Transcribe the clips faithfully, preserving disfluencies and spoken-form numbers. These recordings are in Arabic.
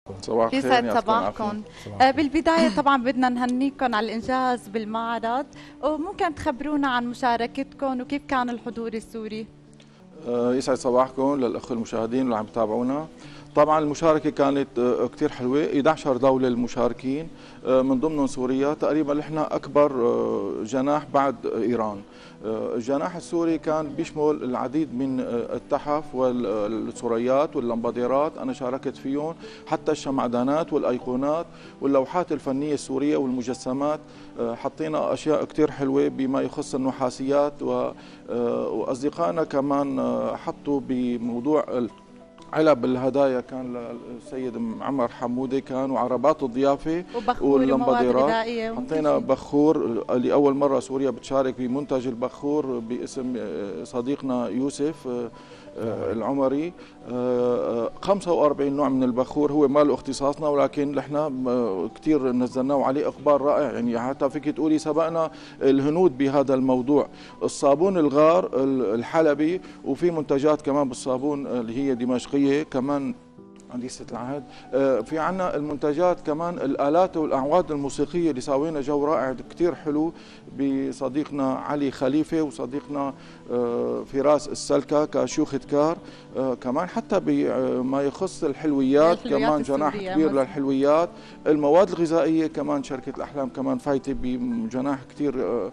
صباح الخير. يسعد صباحكم. آه بالبداية طبعا بدنا نهنيكم على الإنجاز بالمعرض، وممكن تخبرونا عن مشاركتكم وكيف كان الحضور السوري؟ آه يسعد صباحكم للأخوة المشاهدين اللي عم يتابعونا. طبعا المشاركة كانت كثير حلوة، إحدى عشرة دولة المشاركين من ضمنهم سوريا، تقريبا نحن أكبر جناح بعد إيران. الجناح السوري كان بيشمل العديد من التحف والسوريات واللمباديرات، أنا شاركت فيهم، حتى الشمعدانات والأيقونات واللوحات الفنية السورية والمجسمات. حطينا أشياء كثير حلوة بما يخص النحاسيات، وأصدقائنا كمان حطوا بموضوع علب الهدايا كان للسيد عمر حمودي، كان وعربات الضيافه واللمباديرات. حطينا بخور لاول مره سوريا بتشارك بمنتج البخور باسم صديقنا يوسف العمري. خمسة وأربعين نوع من البخور، هو ما له اختصاصنا ولكن نحن كثير نزلناه وعليه اقبال رائع، يعني حتى فيك تقولي سبقنا الهنود بهذا الموضوع. الصابون الغار الحلبي، وفي منتجات كمان بالصابون اللي هي دمشقيه كمان حديثة العهد. في عنا المنتجات كمان الآلات والأعواد الموسيقية اللي سوينا جو رائع كتير حلو بصديقنا علي خليفة وصديقنا فراس السلكة كشيوخ كار. كمان حتى بما يخص الحلويات كمان جناح كبير للحلويات. المواد الغذائية كمان شركة الأحلام كمان فايتة بجناح كتير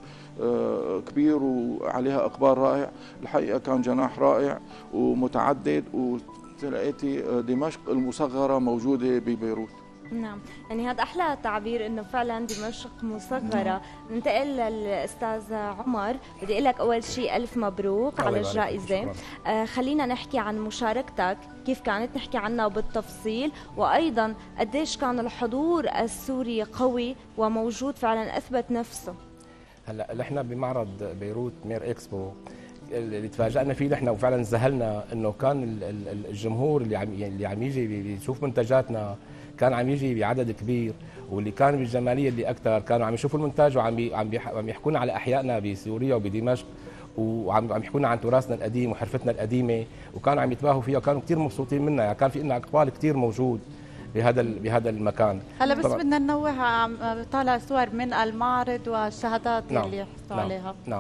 كبير وعليها إقبال رائع. الحقيقة كان جناح رائع ومتعدد، و لقيتي دمشق المصغرة موجودة ببيروت. نعم، يعني هذا أحلى تعبير إنه فعلا دمشق مصغرة. نعم. ننتقل للأستاذ عمر، بدي أقول لك أول شيء ألف مبروك على الجائزة. آه خلينا نحكي عن مشاركتك، كيف كانت، نحكي عنها بالتفصيل، وأيضا قديش كان الحضور السوري قوي وموجود فعلا أثبت نفسه. هلا نحن بمعرض بيروت مير إكسبو اللي تفاجأنا فيه نحن وفعلا زهلنا انه كان الجمهور اللي عم اللي عم يجي بيشوف منتجاتنا كان عم يجي بعدد كبير، واللي كان بالجماليه اللي اكثر كانوا عم يشوفوا المنتج وعم عم عم يحكونا على احيائنا بسوريا وبدمشق، وعم عم يحكونا عن تراثنا القديم وحرفتنا القديمه، وكانوا عم يتباهوا فيها وكانوا كثير مبسوطين منها. يعني كان في لنا اقبال كثير موجود بهذا بهذا المكان. هلا بس بدنا ننوه، عم طالع صور من المعرض والشهادات نعم. اللي حصلوا نعم. عليها. نعم.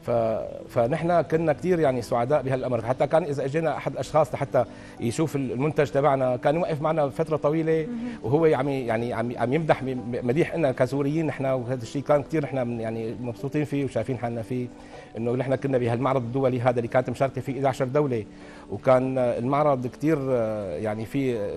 فنحن كنا كثير يعني سعداء بهالامر، حتى كان اذا اجينا احد الاشخاص لحتى يشوف المنتج تبعنا كان يوقف معنا فتره طويله وهو عم يعني عم عم يمدح مديح لنا كسوريين نحن، وهذا الشيء كان كثير نحن يعني مبسوطين فيه وشايفين حالنا فيه، انه نحن كنا بهالمعرض الدولي هذا اللي كانت مشاركه فيه إحدى عشرة دوله، وكان المعرض كثير يعني في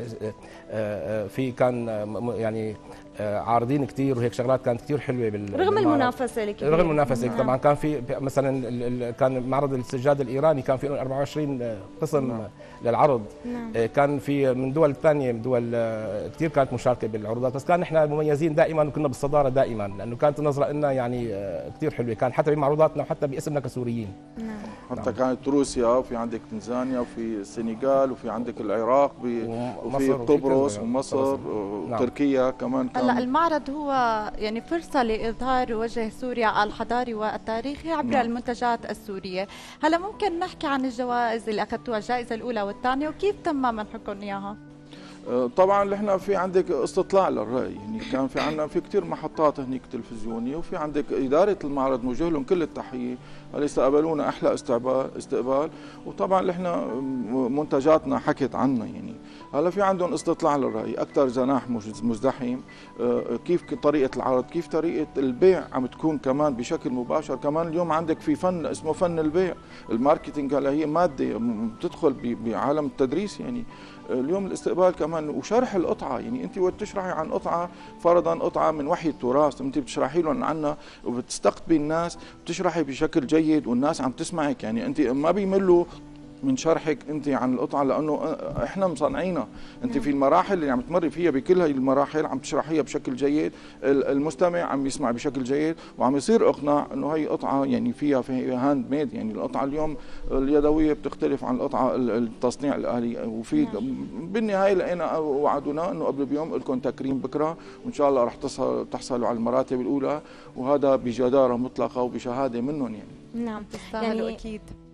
في كان يعني عارضين كثير وهيك شغلات كانت كثير حلوه بال رغم المنافسه الكبيره. رغم المنافسه طبعا كان في مثلا كان معرض السجاد الايراني كان فيه أربعة وعشرين قسم نعم. للعرض. نعم. كان في من دول ثانيه من دول كثير كانت مشاركه بالعروضات، بس كان نحن مميزين دائما وكنا بالصداره دائما، لانه كانت النظره لنا يعني كثير حلوه، كان حتى بمعروضاتنا وحتى باسمنا كسوريين. نعم. حتى نعم. كانت روسيا وفي عندك تنزانيا وفي السنغال وفي عندك العراق وفي قبرص ومصر وتركيا نعم. كمان كان. هلا المعرض هو يعني فرصه لاظهار وجه سوريا الحضاري والتاريخي عبر نعم. المنتجات السوريه. هلا ممكن نحكي عن الجوائز اللي اخذتوها، الجائزه الاولى والثانيه، وكيف تم منحكم اياها؟ طبعا نحن في عندك استطلاع للرأي، يعني كان في عندنا في كثير محطات هنيك تلفزيونيه، وفي عندك اداره المعرض موجه لهم كل التحيه، اللي استقبلونا احلى استقبال استقبال، وطبعا نحن منتجاتنا حكت عنا. يعني هلا في عندهم استطلاع للرأي، اكثر جناح مزدحم، كيف طريقه العرض، كيف طريقه البيع عم تكون كمان بشكل مباشر. كمان اليوم عندك في فن اسمه فن البيع، الماركتينج هلا هي ماده بتدخل بعالم التدريس. يعني اليوم الاستقبال كمان وشرح القطعه، يعني انت وقت تشرحي عن قطعه فرضا قطعه من وحي التراث، انت بتشرحي لهم عنها وبتستقطبي الناس، بتشرحي بشكل جيد والناس عم تسمعك، يعني انت ما بيملوا من شرحك انت عن القطعه، لانه احنا مصنعينها، انت في المراحل اللي عم تمري فيها بكل هاي المراحل عم تشرحيها بشكل جيد، المستمع عم يسمع بشكل جيد وعم يصير اقناع انه هي قطعه يعني فيها فيها هاند ميد. يعني القطعه اليوم اليدويه بتختلف عن القطعه التصنيع الالي، وفي بالنهايه لقينا وعدونا انه قبل بيوم لكم تكريم بكره، وان شاء الله رح تحصلوا على المراتب الاولى، وهذا بجداره مطلقه وبشهاده منهم. يعني نعم تستاهلوا يعني اكيد.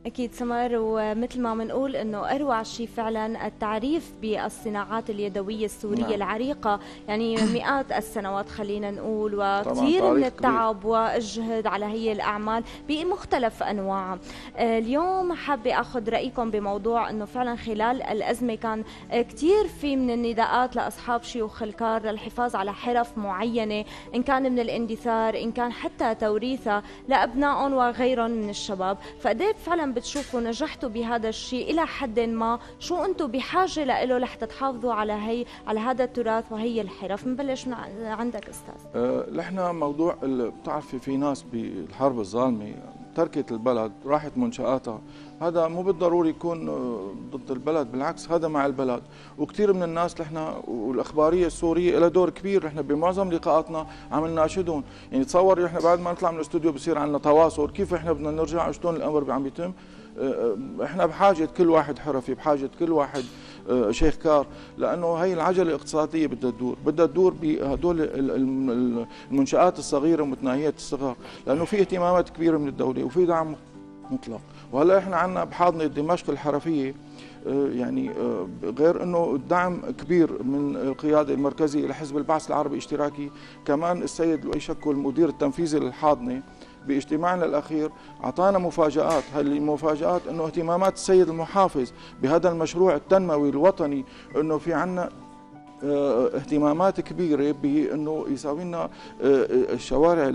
أكيد سمر، ومثل ما بنقول إنه أروع شيء فعلا التعريف بالصناعات اليدوية السورية نعم. العريقة، يعني مئات السنوات خلينا نقول، وكثير من التعب كبير. والجهد على هي الأعمال بمختلف أنواعها. اليوم حابة أخذ رأيكم بموضوع إنه فعلا خلال الأزمة كان كثير في من النداءات لأصحاب شيوخ الكار للحفاظ على حرف معينة، إن كان من الاندثار إن كان حتى توريثها لأبنائهم وغيرهم من الشباب. فقديش فعلا بتشوفوا نجحتوا بهذا الشيء إلى حد ما؟ شو أنتم بحاجة له لحتى تحافظوا على هي على هذا التراث وهي الحرف؟ بنبلش من عندك أستاذ. أه نحن موضوع بتعرفي في ناس بالحرب الظالمة تركت البلد راحت منشآتها، هذا مو بالضروري يكون ضد البلد، بالعكس هذا مع البلد. وكثير من الناس نحن والاخباريه السوريه لها دور كبير، نحن بمعظم لقاءاتنا عم نناشدهم، يعني تصور نحن بعد ما نطلع من الاستوديو بصير عندنا تواصل كيف احنا بدنا نرجع شلون الامر عم يتم. احنا بحاجه كل واحد حرفي، بحاجه كل واحد شيخ كار، لانه هي العجله الاقتصاديه بدها تدور، بدها تدور بهدول المنشآت الصغيره ومتناهيه الصغر، لانه في اهتمامات كبيره من الدوله وفي دعم مطلق. وهلا احنا عندنا بحاضنه دمشق الحرفيه يعني غير انه الدعم كبير من القياده المركزيه لحزب البعث العربي الاشتراكي، كمان السيد لؤي شكو المدير التنفيذي للحاضنه باجتماعنا الاخير اعطانا مفاجات. هذه المفاجات انه اهتمامات السيد المحافظ بهذا المشروع التنموي الوطني، انه في عندنا اهتمامات كبيره بانه يساوي لنا الشوارع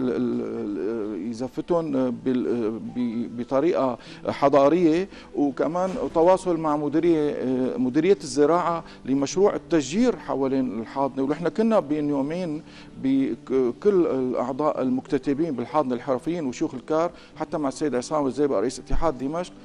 يزفتون بطريقه حضاريه، وكمان تواصل مع مديريه مديريه الزراعه لمشروع التشجير حوالين الحاضنه. ونحن كنا بين يومين بكل الاعضاء المكتتبين بالحاضنه الحرفيين وشيوخ الكار، حتى مع السيد عصام الزيبق رئيس اتحاد دمشق،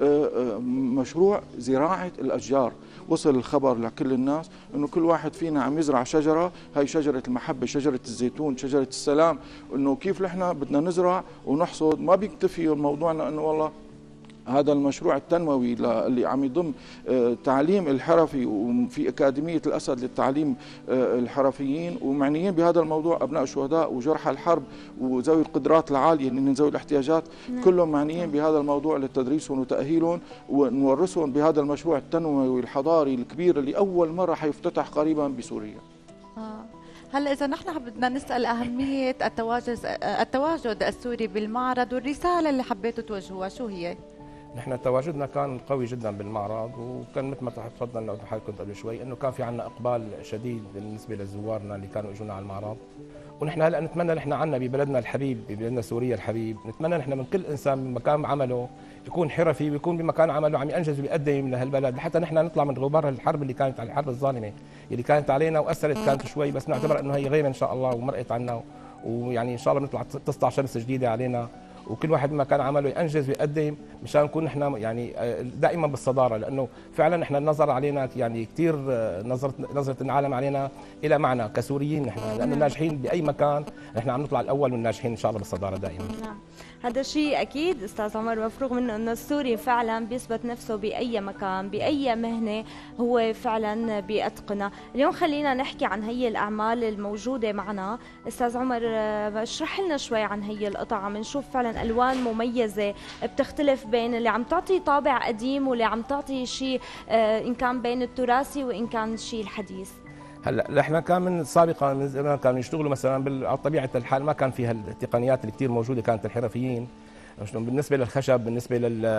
مشروع زراعه الاشجار. وصل الخبر لكل الناس انه كل واحد فينا عم يزرع شجره، هي شجره المحبه، شجره الزيتون، شجره السلام، انه كيف نحن بدنا نزرع ونحصد. ما بيكتفي الموضوع لانه والله هذا المشروع التنموي اللي عم يضم تعليم الحرفي، وفي أكاديمية الأسد للتعليم الحرفيين، ومعنيين بهذا الموضوع أبناء الشهداء وجرحى الحرب وذوي القدرات العالية من ذوي الاحتياجات، كلهم معنيين بهذا الموضوع لتدريسهم وتأهيلهم ونورسهم بهذا المشروع التنموي الحضاري الكبير اللي أول مرة حيفتتح قريبا بسوريا. آه. هلا إذا نحن بدنا نسأل أهمية التواجد التواجد السوري بالمعرض والرسالة اللي حبيتوا توجهوها، شو هي؟ نحن تواجدنا كان قوي جدا بالمعرض، وكان مثل ما تفضلنا لو كنت قبل شوي انه كان في عندنا اقبال شديد بالنسبه لزوارنا اللي كانوا يجونا على المعرض. ونحن هلا نتمنى نحن عنا ببلدنا الحبيب، ببلدنا سوريا الحبيب، نتمنى نحن من كل انسان بمكان عمله يكون حرفي ويكون بمكان عمله عم ينجز ويقدم لهالبلد، لحتى نحن نطلع من غبار الحرب اللي كانت على الحرب الظالمه اللي كانت علينا واثرت كانت شوي، بس نعتبر انه هي غيبه ان شاء الله ومرقت عنا، ويعني ان شاء الله بنطلع تسطع شمس جديده علينا، وكل واحد بما كان عمله ينجز ويقدم مشان نكون نحن يعني دائما بالصداره، لانه فعلا نحن النظر علينا يعني كثير نظره نظره العالم علينا الى معنى كسوريين نحن، لانه ناجحين باي مكان نحن عم نطلع الاول والناجحين ان شاء الله بالصداره دائما. نعم هذا شيء اكيد استاذ عمر، مفروغ منه انه السوري فعلا بيثبت نفسه باي مكان باي مهنه هو فعلا بيتقنها. اليوم خلينا نحكي عن هي الاعمال الموجوده معنا. استاذ عمر اشرح لنا شوي عن هي القطع. عم نشوف فعلا الوان مميزه بتختلف بين اللي عم تعطي طابع قديم واللي عم تعطي شيء ان كان بين التراثي وان كان شيء الحديث. هلا احنا كان من سابقا من زمان كانوا يشتغلوا مثلا على طبيعه الحال، ما كان فيها التقنيات اللي كثير موجوده كانت الحرفيين بالنسبه للخشب، بالنسبه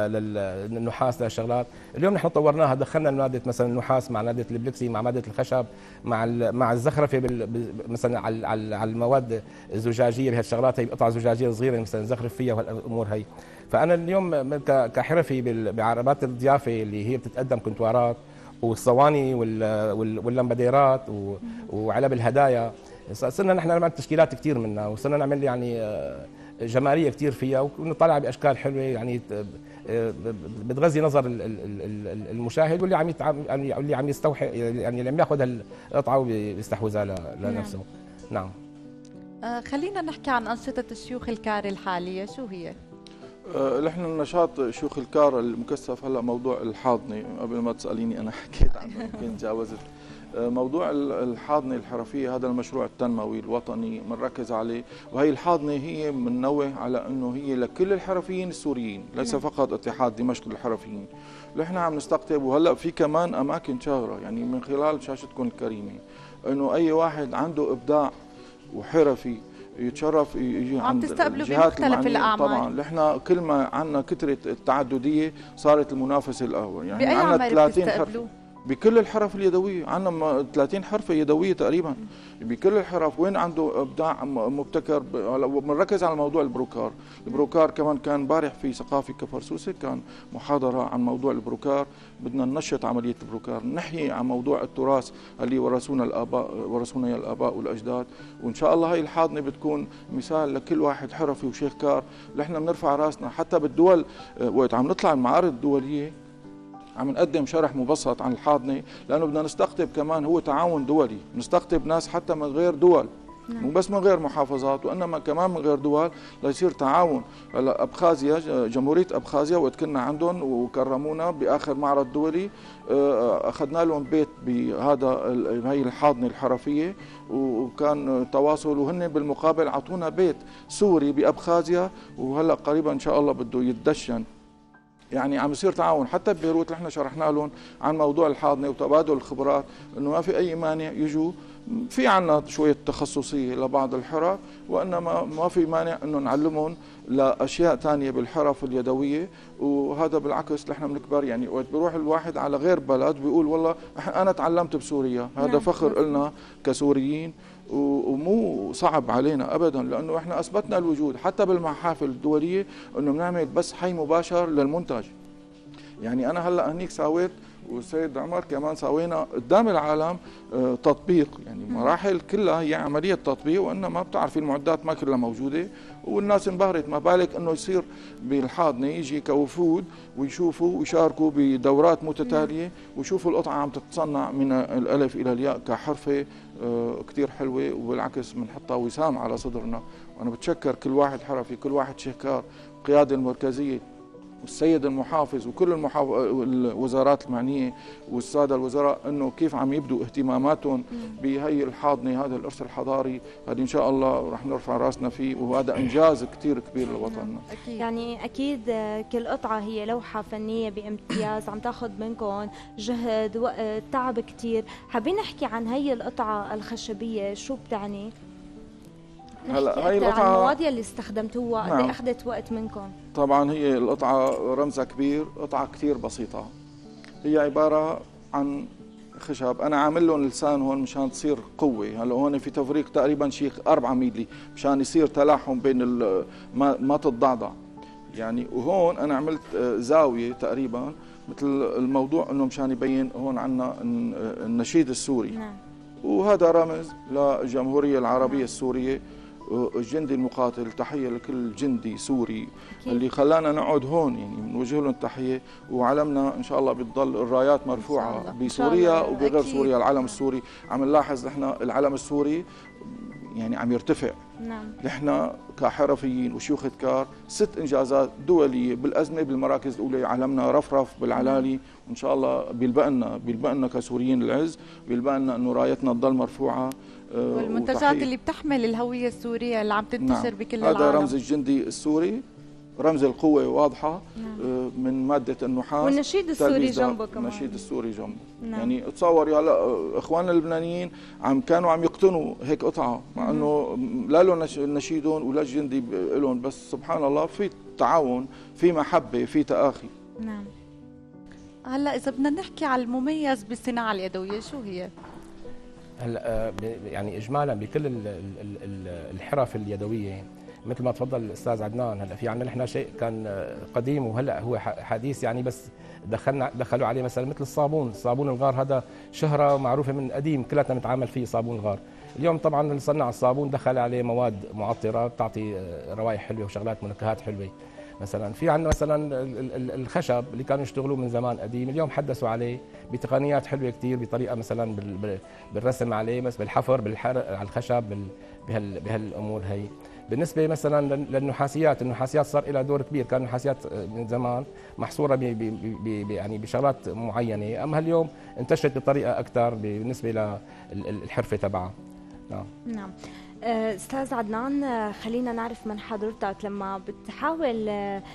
للنحاس للشغلات. اليوم نحن طورناها، دخلنا ماده مثلا النحاس مع ماده البلكسي مع ماده الخشب مع مع الزخرفه مثلا على على المواد الزجاجيه بهالشغلات، هي قطع زجاجيه صغيره مثلا نزخرف فيها وهالامور هي. فانا اليوم كحرفي بعربات الضيافه اللي هي بتتقدم كنتوارات والصواني واللمباديرات وعلب الهدايا، صرنا نحن نعمل تشكيلات كثير منها، وصرنا نعمل يعني جماليه كثير فيها ونطلع باشكال حلوه يعني بتغذي نظر المشاهد واللي عم اللي عم يستوحي يعني اللي عم ياخذ القطعه ويستحوذها لنفسه. نعم. آه خلينا نحكي عن انشطه الشيوخ الكار الحاليه، شو هي؟ نحن النشاط شيوخ الكار المكثف هلا موضوع الحاضنه، قبل ما تساليني انا حكيت عنه يمكن تجاوزت. موضوع الحاضنه الحرفيه هذا المشروع التنموي الوطني بنركز عليه، وهي الحاضنه هي بننوه على انه هي لكل الحرفيين السوريين، ليس فقط اتحاد دمشق للحرفيين. نحن عم نستقطب، وهلا في كمان اماكن شاغره يعني من خلال شاشتكم الكريمه، انه اي واحد عنده ابداع وحرفي يتشرف يجي عم عند تستقبلوا الجهات بمختلف الأعمال. طبعا نحن كل ما عندنا كثره التعدديه صارت المنافسه الاول، يعني بأي عندنا عمل بتستقبلوا؟ بكل الحرف اليدويه، عندنا ثلاثين حرفه يدويه تقريبا بكل الحرف. وين عنده ابداع مبتكر بنركز على موضوع البروكار. البروكار كمان كان امبارح في ثقافي كفرسوسه كان محاضره عن موضوع البروكار، بدنا ننشط عمليه البروكار، نحيي عن موضوع التراث اللي ورثونا الاباء ورثونا الاباء والاجداد، وان شاء الله هي الحاضنه بتكون مثال لكل واحد حرفي وشيخ كار. نحن بنرفع راسنا حتى بالدول وقت عم نطلع المعارض الدوليه عم نقدم شرح مبسط عن الحاضنه، لانه بدنا نستقطب كمان هو تعاون دولي، نستقطب ناس حتى من غير دول، مو بس من غير محافظات وانما كمان من غير دول ليصير تعاون. هلا ابخازيا جمهوريه ابخازيا وقت كنا عندهم وكرمونا باخر معرض دولي اخذنا لهم بيت بهذا هي الحاضنه الحرفيه، وكان تواصل وهن بالمقابل اعطونا بيت سوري بابخازيا، وهلا قريبا ان شاء الله بده يتدشن. يعني عم يصير تعاون حتى ببيروت. نحن شرحنا لهم عن موضوع الحاضنه وتبادل الخبرات، انه ما في اي مانع يجوا، في عنا شويه تخصصيه لبعض الحرف، وانما ما في مانع انه نعلمهم لاشياء ثانيه بالحرف اليدويه. وهذا بالعكس نحن بنكبر، يعني وقت بيروح الواحد على غير بلد بيقول والله انا تعلمت بسوريا، هذا فخر لنا كسوريين ومو صعب علينا ابدا، لانه احنا اثبتنا الوجود حتى بالمحافل الدوليه انه بنعمل بث حي مباشر للمنتج. يعني انا هلا هنيك ساويت والسيد عمر كمان سوينا قدام العالم تطبيق، يعني مراحل كلها هي عمليه تطبيق، وانما بتعرفي المعدات ما كلها موجوده والناس انبهرت. ما بالك انه يصير بالحاضنه يجي كوفود ويشوفوا ويشاركوا بدورات متتاليه ويشوفوا القطعه عم تتصنع من الالف الى الياء كحرفه كثير حلوه، وبالعكس بنحطها وسام على صدرنا. وانا بتشكر كل واحد حرفي، كل واحد شهكار، القياده المركزيه والسيد المحافظ وكل المحاف... الوزارات المعنيه والساده الوزراء، انه كيف عم يبدوا اهتماماتهم بهي الحاضنه، هذا الارث الحضاري، هذه ان شاء الله رح نرفع راسنا فيه، وهذا انجاز كثير كبير لوطننا. أكيد. يعني اكيد كل قطعه هي لوحه فنيه بامتياز عم تاخذ منكم جهد وقت تعب كثير. حابين نحكي عن هي القطعه الخشبيه، شو بتعني؟ هلا هي القطعه عن المواد اللي استخدمتوها، قد ايه اخذت وقت منكم؟ طبعا هي القطعه رمزها كبير، قطعه كثير بسيطه، هي عباره عن خشب، انا عامل لهم لسان هون مشان تصير قوه. هلا هون في تفريق تقريبا شيء أربعة ميلي مشان يصير تلاحم بين ما ما تتضعضع يعني. وهون انا عملت زاويه تقريبا مثل الموضوع انه مشان يبين هون عندنا النشيد السوري. نعم. وهذا رمز للجمهوريه العربيه السوريه، الجندي المقاتل. تحيه لكل جندي سوري أكيد. اللي خلانا نقعد هون، يعني بنوجه لهم تحيه، وعلمنا ان شاء الله بتضل الرايات مرفوعه بسوريا وبغير أكيد. سوريا العلم السوري عم نلاحظ نحن العلم السوري يعني عم يرتفع. نعم. نحن كحرفيين وشيوخ كار ست انجازات دوليه بالازمه بالمراكز الاولى، علمنا رفرف بالعلالي، وان شاء الله بيلبقنا بيلبقنا كسوريين العز، بيلبقنا انه رايتنا تضل مرفوعه. والمنتجات وتحيي. اللي بتحمل الهويه السوريه اللي عم تنتشر نعم. بكل العالم. هذا رمز الجندي السوري، رمز القوه واضحه. نعم. من ماده النحاس، والنشيد السوري جنبه كمان. النشيد السوري جنبه. نعم. يعني تصور هلا اخواننا اللبنانيين عم كانوا عم يقتنوا هيك قطعه، مع انه لا له نشيدهم ولا الجندي لهم، بس سبحان الله في تعاون، في محبه، في تآخي. نعم. هلا اذا بدنا نحكي على المميز بالصناعه اليدويه شو هي؟ هلا يعني اجمالا بكل الحرف اليدويه مثل ما تفضل الاستاذ عدنان، هلا في عندنا نحن شيء كان قديم وهلا هو حديث يعني، بس دخلنا دخلوا عليه مثلا مثل الصابون، صابون الغار هذا شهره معروفه من قديم كلنا نتعامل فيه صابون الغار. اليوم طبعا اللي صنع الصابون دخل عليه مواد معطره بتعطي روائح حلوه وشغلات منكهات حلوه. مثلا في عندنا مثلا الخشب اللي كانوا يشتغلوه من زمان قديم، اليوم حدثوا عليه بتقنيات حلوه كثير، بطريقه مثلا بالرسم عليه، بس بالحفر بالحرق على الخشب بهال بهالامور هي. بالنسبه مثلا للنحاسيات، النحاسيات صار لها دور كبير، كان النحاسيات من زمان محصوره ب يعني بشغلات معينه، اما اليوم انتشرت بطريقه اكثر بالنسبه للحرفه تبعها. نعم. نعم. استاذ عدنان، خلينا نعرف من حضرتك لما بتحاول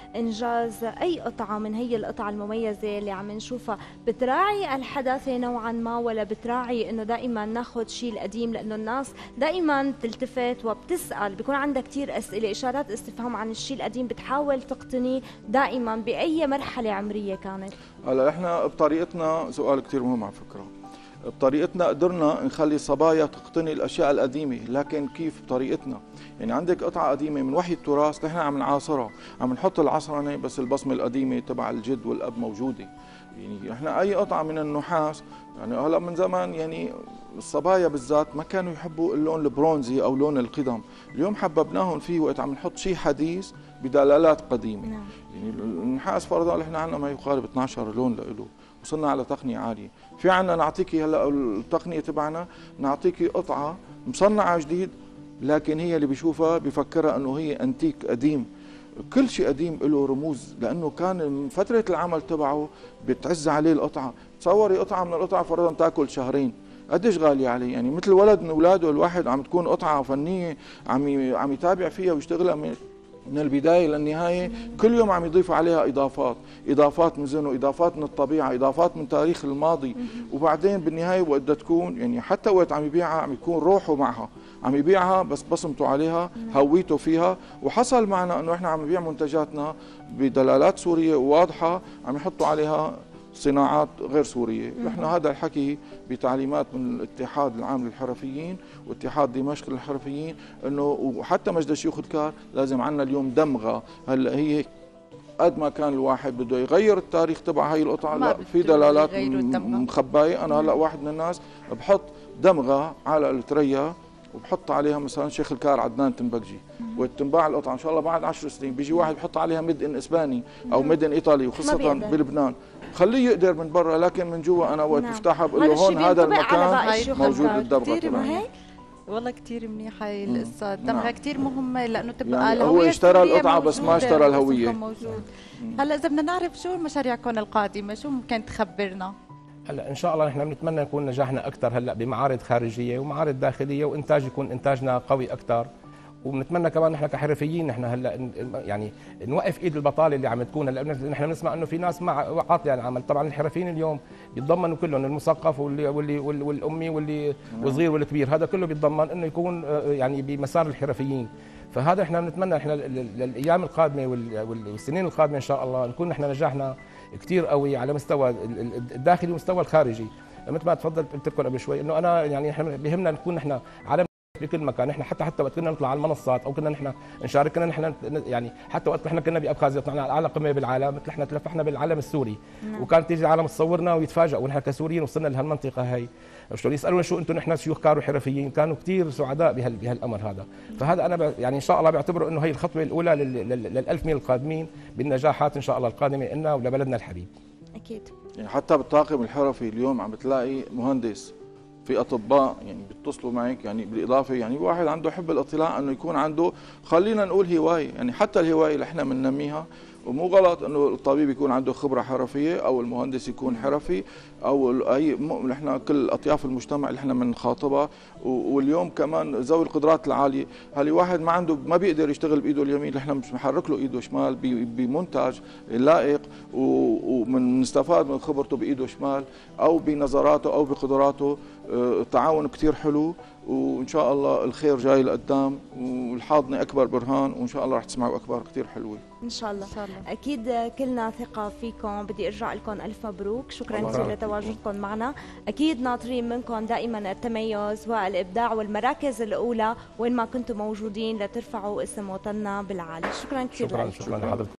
انجاز اي قطعه من هي القطع المميزه اللي عم نشوفها، بتراعي الحداثه نوعا ما ولا بتراعي انه دائما ناخذ شيء القديم؟ لانه الناس دائما تلتفت وبتسال، بيكون عندها كثير اسئله، اشارات استفهام عن الشيء القديم، بتحاول تقتني دائما باي مرحله عمريه كانت. هلا احنا بطريقتنا، سؤال كثير مهم على فكره، بطريقتنا قدرنا نخلي الصبايا تقتني الاشياء القديمه، لكن كيف؟ بطريقتنا. يعني عندك قطعه قديمه من وحي التراث نحن عم نعاصرها، عم نحط العصرنه بس البصمه القديمه تبع الجد والاب موجوده. يعني احنا اي قطعه من النحاس، يعني هلا من زمان يعني الصبايا بالذات ما كانوا يحبوا اللون البرونزي او لون القدم، اليوم حببناهم فيه وقت عم نحط شيء حديث بدلالات قديمه. نعم. يعني النحاس فرضا احنا عندنا ما يقارب اثنعش لون له، وصلنا على تقنيه عاليه. في عندنا نعطيكي هلا التقنيه تبعنا، نعطيكي قطعه مصنعه جديد، لكن هي اللي بيشوفها بفكرها انه هي انتيك قديم. كل شيء قديم له رموز، لانه كان من فتره العمل تبعه بتعز عليه القطعه. تصوري قطعه من القطع فرضا تاكل شهرين، قديش غاليه عليه؟ يعني مثل ولد من اولاده الواحد عم تكون قطعه فنيه عم عم يتابع فيها ويشتغلها من من البدايه للنهايه، كل يوم عم يضيفوا عليها اضافات، اضافات من زنه، اضافات من الطبيعه، اضافات من تاريخ الماضي، وبعدين بالنهايه وقت تكون يعني حتى وقت عم يبيعها عم يكون روحه معها، عم يبيعها بس بصمته عليها، هويته فيها. وحصل معنا انه احنا عم نبيع منتجاتنا بدلالات سوريه واضحه، عم يحطوا عليها صناعات غير سوريه. نحن هذا الحكي بتعليمات من الاتحاد العام للحرفيين واتحاد دمشق للحرفيين، انه وحتى مجلس شيوخ الكار لازم عندنا اليوم دمغه. هلا هي قد ما كان الواحد بده يغير التاريخ تبع هي القطعه، لا في دلالات مخبايه. انا هلا واحد من الناس بحط دمغه على التريا وبحط عليها مثلا شيخ الكار عدنان تنبكجي، وتنباع القطعه ان شاء الله بعد عشر سنين بيجي واحد بحط عليها ميد ان اسباني او ميد ان ايطالي، وخاصه بلبنان خليه يقدر من برا، لكن من جوا انا وقت بفتحها بقول له هون هذا المكان موجود الدمغه تبعي. والله كثير منيحه هي القصه، الدمغه كثير مهمه لانه تبقى يعني الهويه. هو اشترى القطعه بس ما اشترى الهويه. هلا اذا بدنا نعرف شو مشاريعكم القادمه، شو ممكن تخبرنا؟ هلا ان شاء الله نحن بنتمنى يكون نجاحنا اكثر هلا بمعارض خارجيه ومعارض داخليه، وانتاج يكون انتاجنا قوي اكثر. وبنتمنى كمان نحن كحرفيين نحن هلا يعني نوقف ايد البطاله اللي عم تكون. هلا نحن بنسمع انه في ناس مع عاطله عن العمل، طبعا الحرفيين اليوم بيتضمنوا كلهم، المثقف واللي واللي والامي واللي والصغير والكبير، هذا كله بيتضمن انه يكون يعني بمسار الحرفيين. فهذا احنا بنتمنى احنا للايام القادمه والسنين القادمه ان شاء الله نكون نحن نجاحنا كثير قوي على مستوى الداخلي والمستوى الخارجي. مثل ما تفضلت قلت لكم قبل شوي انه انا يعني احنا بيهمنا نكون نحن على بكل مكان. احنا حتى حتى وقت كنا نطلع على المنصات او كنا نحن نشارك، كنا نحن يعني حتى وقت احنا كنا بابخازيا طلعنا على اعلى قمه بالعالم، مثل احنا تلفحنا بالعلم السوري. نعم. وكانت تيجي العالم تصورنا ويتفاجئوا ونحن كسوريين وصلنا لهالمنطقه هي، شلون يسالونا شو انتم نحن شيوخ كار وحرفيين، كانوا كثير سعداء بهال بهالامر هذا. فهذا انا يعني ان شاء الله بعتبره انه هي الخطوه الاولى للألف من القادمين بالنجاحات ان شاء الله القادمه لنا ولبلدنا الحبيب. اكيد. يعني حتى بالطاقم الحرفي اليوم عم بتلاقي مهندس، في اطباء يعني بيتصلوا معك، يعني بالاضافه يعني واحد عنده حب الاطلاع انه يكون عنده خلينا نقول هوايه، يعني حتى الهوايه اللي احنا بننميها. ومو غلط انه الطبيب يكون عنده خبره حرفيه او المهندس يكون حرفي او اي، نحن كل اطياف المجتمع اللي احنا بنخاطبها. واليوم كمان ذوي القدرات العاليه، هل واحد ما عنده ما بيقدر يشتغل بايده اليمين، احنا مش بنحرك له ايده شمال بمنتج لائق، وبنستفاد من خبرته بايده شمال او بنظراته او بقدراته. تعاون كثير حلو، وان شاء الله الخير جاي لقدام، والحاضنه اكبر برهان، وان شاء الله رح تسمعوا اخبار كثير حلوه ان شاء الله. اكيد كلنا ثقه فيكم. بدي ارجع لكم الف مبروك، شكرا كثير لتواجدكم معنا. اكيد ناطرين منكم دائما التميز والابداع والمراكز الاولى وين ما كنتم موجودين لترفعوا اسم وطننا بالعالي. شكرا كثير. شكرا شكرا لحضرتك.